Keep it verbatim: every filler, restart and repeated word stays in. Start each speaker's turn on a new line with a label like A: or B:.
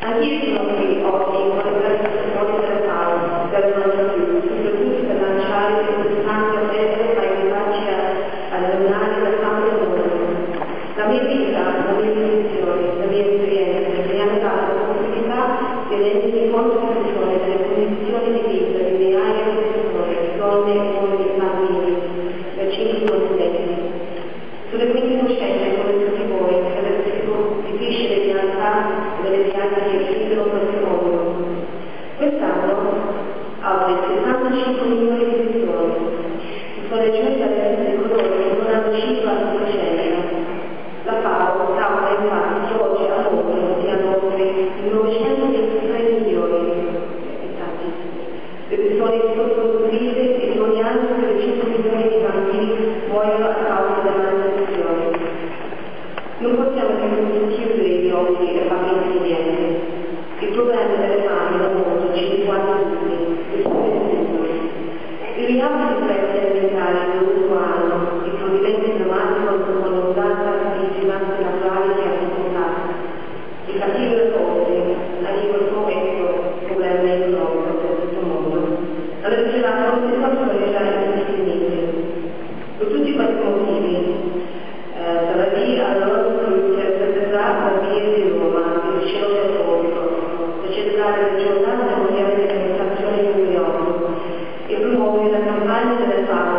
A: Anch'io sono qui oggi con le presentazioni della FAO, per non più, soprattutto per lanciare questo santo appello ai vivaci alle donare da fame del mondo. La mia vita, la mia posizione, la mia esperienza mi hanno dato la possibilità di rendermi conto delle condizioni di vita di migliaia di persone, donne, uomini, bambini, da cinque continenti. Sulle quinte coscienze come tutti voi, è difficile di alzare delle piante che chiudono questo mondo. Quest'anno, oltre sessantacinque milioni di persone sono giunte all'essere di coloro che non hanno cibo a sufficienza. La FAO calcola infatti che oggi al mondo siano oltre novecentoventitré milioni di abitanti. Le persone sottoscritte e ogni anno per cinque milioni di bambini muoiono a causa della malnutrizione. Non possiamo più chiudere gli occhi e farli niente. Il problema delle fame nel mondo ci riguarda tutti, e tutti. Il rialzo di prezzi alimentari dell'ultimo anno, il provvedimento pneumatico con l'ondanza di disastri naturali che ha supportato, il cattivo cose, anche questo questo problema economico per tutto il mondo, hanno rivelato non si possono realizzare infinite. Per tutti questi motivi, dalla via alla nostra interpretata la via di Roma, il cielo cattolico, per celebrare la giornata mondiale dell'alimentazione in New York e promuovere la campagna delle fame